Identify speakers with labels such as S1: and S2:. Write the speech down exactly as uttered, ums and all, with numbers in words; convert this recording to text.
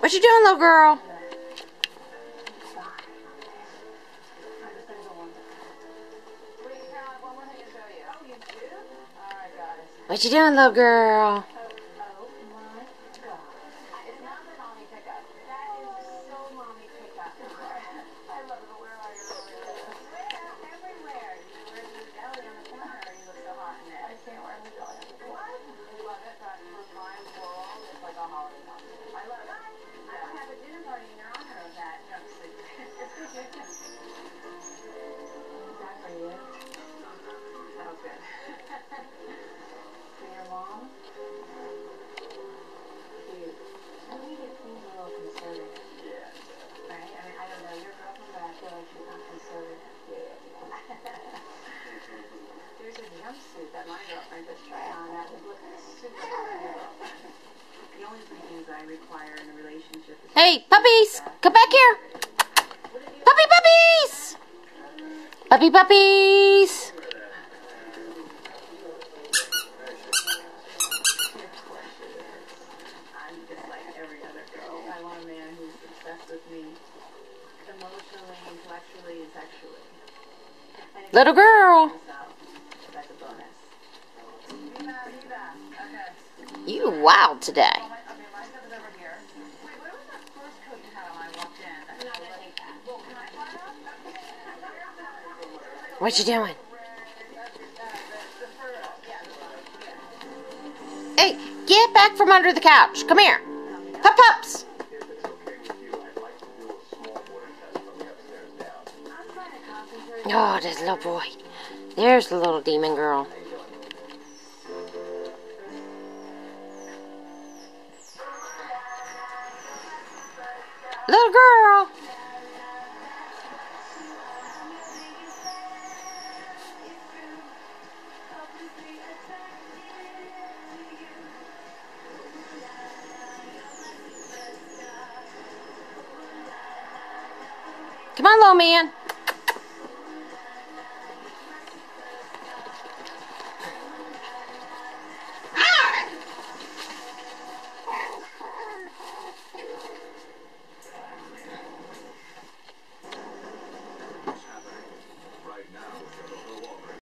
S1: What you doing, little girl? What you doing, little girl?
S2: That my girlfriend just tried on that would look super hot. The only three things I require in a relationship is
S1: Hey, puppies! Come back here! Puppy puppies! Puppy puppies!
S2: I'm just like every other girl. I want a man who's obsessed with me emotionally, intellectually, and sexually.
S1: Little girl!
S2: That's a bonus.
S1: You wild today. What you doing? Hey, get back from under the couch. Come here. Pup pups. Oh, this little boy. There's the little demon girl. Little girl. Come on, little man.